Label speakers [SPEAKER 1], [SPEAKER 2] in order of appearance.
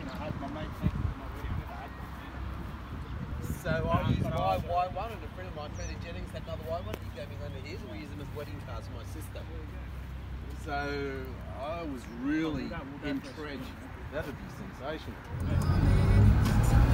[SPEAKER 1] So I use my white one, and a friend of mine, Peter Jennings, had another white one. He gave me one of his, and we use them as wedding cars for my sister. So I was really entrenched. That would be sensational.